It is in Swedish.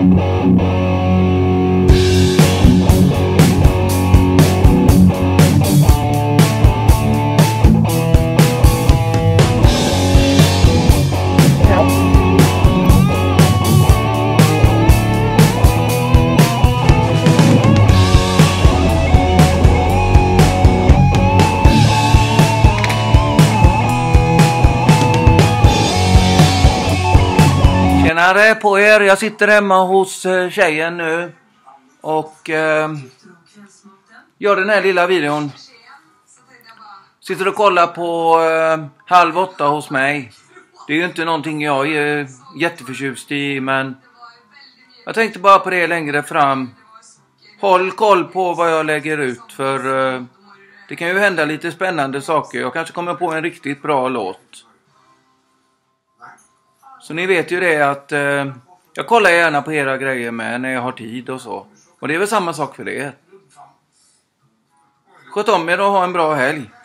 Tjenare på er, jag sitter hemma hos tjejen nu och gör den här lilla videon. Sitter och kollar på 7:30 hos mig. Det är ju inte någonting jag är jätteförtjust i, men jag tänkte bara på det längre fram. Håll koll på vad jag lägger ut, för det kan ju hända lite spännande saker. Jag kanske kommer på en riktigt bra låt. Så ni vet ju det att jag kollar gärna på era grejer med när jag har tid och så. Och det är väl samma sak för er. Sköt om er och ha en bra helg.